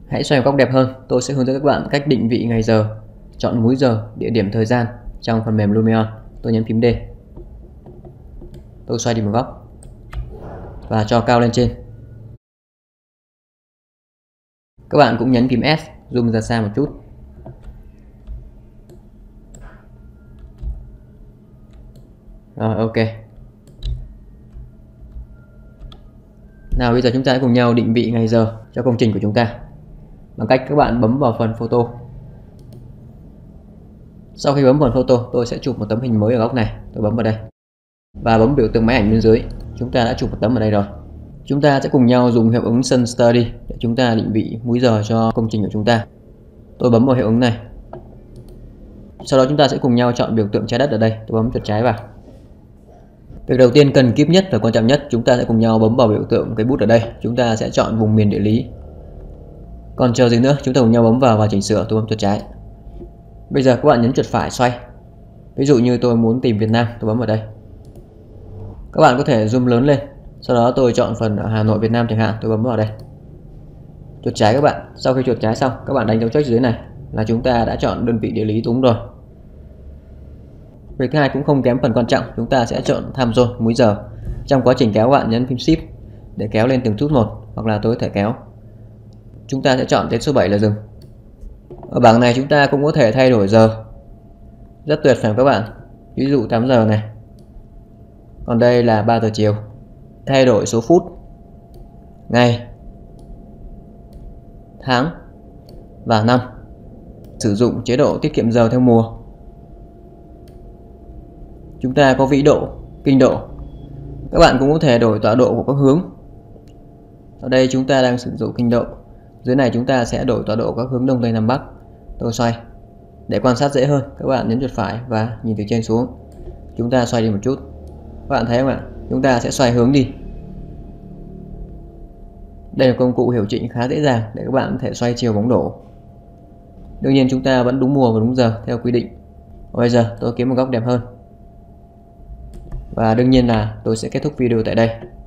Hãy xoay một góc đẹp hơn. Tôi sẽ hướng dẫn các bạn cách định vị ngày giờ, chọn múi giờ, địa điểm, thời gian trong phần mềm Lumion. Tôi nhấn phím D. Tôi xoay đi một góc và cho cao lên trên. Các bạn cũng nhấn phím S, zoom ra xa một chút. Rồi, ok. Nào bây giờ chúng ta hãy cùng nhau định vị ngày giờ cho công trình của chúng ta bằng cách các bạn bấm vào phần photo. Sau khi bấm vào phần photo, tôi sẽ chụp một tấm hình mới ở góc này. Tôi bấm vào đây và bấm biểu tượng máy ảnh bên dưới. Chúng ta đã chụp một tấm ở đây rồi. Chúng ta sẽ cùng nhau dùng hiệu ứng Sun Study để chúng ta định vị múi giờ cho công trình của chúng ta. Tôi bấm vào hiệu ứng này. Sau đó chúng ta sẽ cùng nhau chọn biểu tượng trái đất ở đây. Tôi bấm chuột trái vào. Việc đầu tiên cần kíp nhất và quan trọng nhất, chúng ta sẽ cùng nhau bấm vào biểu tượng cái bút ở đây. Chúng ta sẽ chọn vùng miền địa lý. Còn chờ gì nữa, chúng ta cùng nhau bấm vào và chỉnh sửa. Tôi bấm chuột trái. Bây giờ các bạn nhấn chuột phải xoay. Ví dụ như tôi muốn tìm Việt Nam, tôi bấm vào đây. Các bạn có thể zoom lớn lên. Sau đó tôi chọn phần Hà Nội, Việt Nam chẳng hạn, tôi bấm vào đây. Chuột trái các bạn. Sau khi chuột trái xong, các bạn đánh dấu check dưới này là chúng ta đã chọn đơn vị địa lý đúng rồi. Việc thứ hai cũng không kém phần quan trọng, chúng ta sẽ chọn time zone, múi giờ. Trong quá trình kéo, bạn nhấn phím Shift để kéo lên từng chút một, hoặc là tôi có thể kéo. Chúng ta sẽ chọn đến số 7 là dừng. Ở bảng này chúng ta cũng có thể thay đổi giờ. Rất tuyệt phải không các bạn? Ví dụ 8 giờ này. Còn đây là 3 giờ chiều. Thay đổi số phút, ngày, tháng và năm. Sử dụng chế độ tiết kiệm giờ theo mùa. Chúng ta có vĩ độ, kinh độ. Các bạn cũng có thể đổi tọa độ của các hướng. Ở đây chúng ta đang sử dụng kinh độ. Dưới này chúng ta sẽ đổi tọa độ các hướng đông, tây, nam, bắc. Tôi xoay. Để quan sát dễ hơn, các bạn nhấn chuột phải và nhìn từ trên xuống. Chúng ta xoay đi một chút. Các bạn thấy không ạ? Chúng ta sẽ xoay hướng đi. Đây là công cụ hiệu chỉnh khá dễ dàng để các bạn có thể xoay chiều bóng đổ. Đương nhiên chúng ta vẫn đúng mùa và đúng giờ theo quy định. Bây giờ tôi kiếm một góc đẹp hơn. Và đương nhiên là tôi sẽ kết thúc video tại đây.